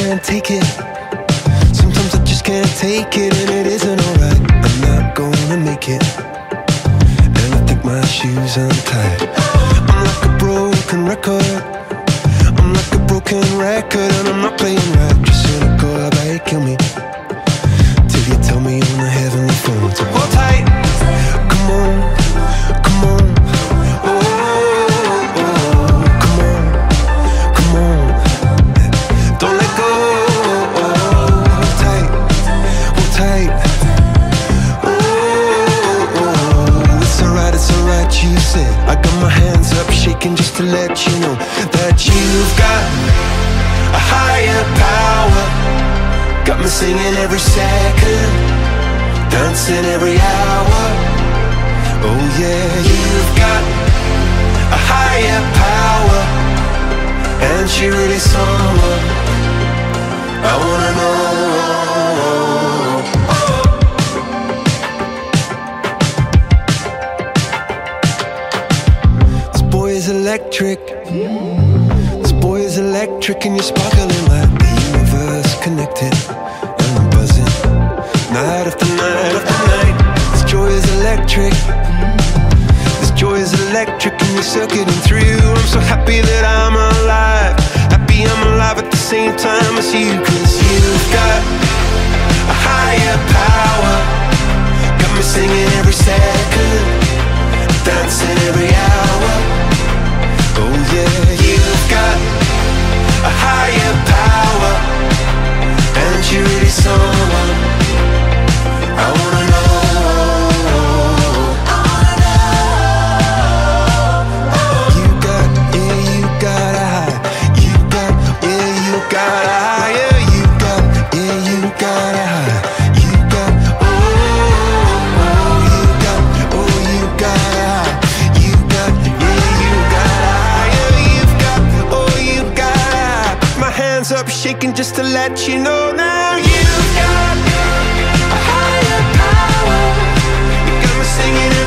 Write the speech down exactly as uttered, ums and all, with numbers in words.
can't take it. Sometimes I just can't take it, and it isn't alright. I'm not gonna make it, and I think my shoes untied. I'm like a broken record. I'm like a broken record, and I'm not playing right. Just cynical, how about you kill me till you tell me on the heavenly phone to hold tight. Come on, come on. Oh, oh, oh, come on, come on. Don't let go. Oh, hold tight, hold tight. Oh, oh, it's alright, it's alright, you said. I got my hands up shaking just to let you know that you've got a higher power. Got me singing every second, dancing every hour. Oh yeah, you've got a higher power, and she really someone I wanna know. This boy is electric. This boy is electric, and you're sparkling like the universe connected. And I'm buzzing night after night after night. This joy is electric. This joy is electric, and you're circuiting through. I'm so happy that I'm alive. Happy I'm alive at the same time as you. Cause you've got a higher power. Got me singing every second, dancing every hour. Oh yeah, you've got a higher power, and you're really someone I wanna know. I wanna know. You got, yeah, you got a high. You got, yeah, you got a higher. You got, yeah, you got a high. You got, oh, oh, you got, oh, you got a high. You got, yeah, you got a higher. You've got, oh, you got a high. My hands up shaking just to let you know now. You've got a higher power. You got me singing